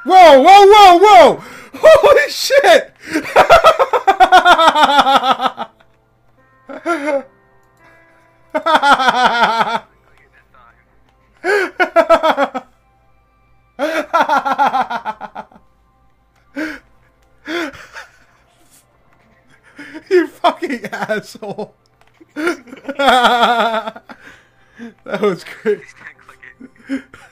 Whoa, whoa, whoa, whoa! Holy shit! You fucking asshole. That was great.